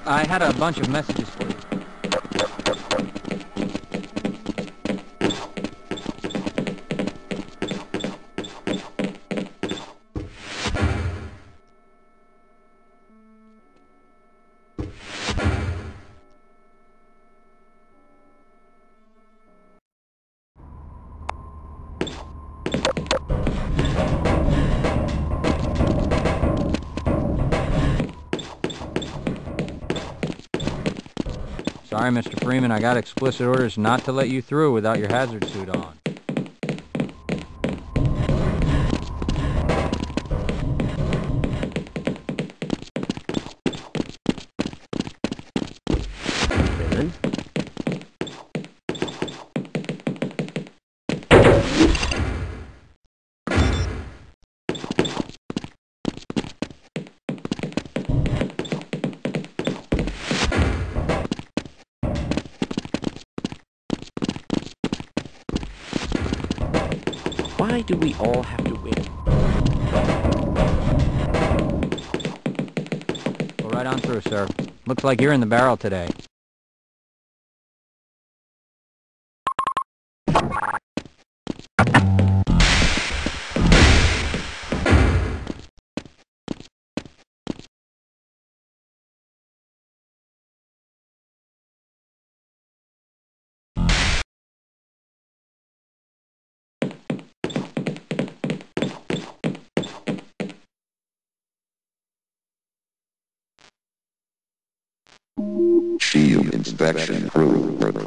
I had a bunch of messages for you. Sorry, Mr. Freeman, I got explicit orders not to let you through without your hazard suit on. Freeman? Why do we all have to win? Go right on through, sir. Looks like you're in the barrel today. Shield inspection crew.